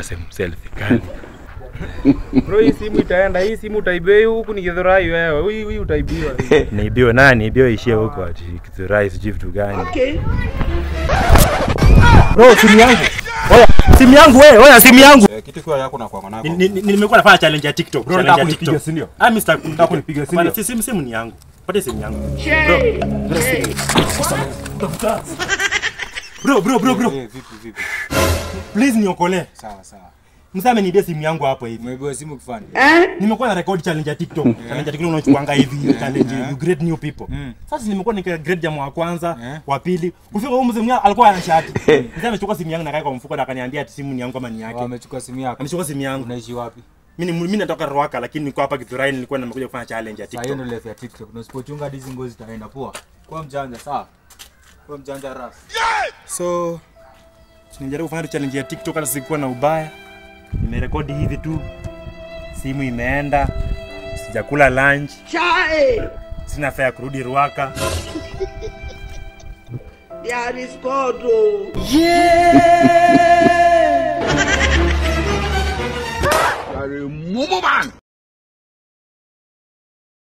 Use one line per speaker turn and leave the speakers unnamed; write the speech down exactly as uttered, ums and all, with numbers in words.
same selfie kali. Bro, hii simu itaenda, hii simu utaibiwa huku ni Githurai wewe. Huyu huyu utaibiwa. Naibiwa nani? Naibiwa ishie huko ati Githurai sijui vitu gani. Okay. Bro, simu yangu. Oya, simu yangu wewe, oya simu yangu.
Eh, kitu kwa yako na kwa nako.
Nimekuwa nafanya challenge ya TikTok.
Bro, nataka kunipiga si ndio?
Ah, mister
nataka kunipiga si ndio?
Si simu simu ni yangu. Pate simu yangu. Bro. Bro, bro, bro, bro.
Eh, vipi vipi?
Please niokolee.
Sawa sawa.
Msame niibie simu yangu hapo hivi.
Umeibiwa simu kufanya?
Nimekuwa na record challenge ya TikTok. Challenge ya TikTok unachukuanga hivi, challenge you great new people. Sasa nimekuwa nika grade jamaa wa kwanza, wa pili. Kufika huko mzee mwenyewe alikuwa ana shati. Mzee amechukua simu yangu na kaeka kwa mfuko na akaniambia ati simu ni yangu kama ni yake.
Amechukua simu yako.
Amechukua simu yangu.
Unaishi wapi?
Mimi mimi natoka Rwaka lakini niko hapa Githurai, nilikuwa nimekuja kufanya challenge ya TikTok.
Sasa hiyo ndio level ya TikTok. Na usipochunga hizi ngozi zitaenda poa. Kwa mjanja sawa. Kwa mjanja ras.
So tunajaribu kufanya challenge ya TikTok hata sikuwa na ubaya. Nimerekodi hivi tu. Simu imeenda. Sijakula lunch. Chai. Sina fare kurudi Rwaka. There is God. Yeah. Jaribu man.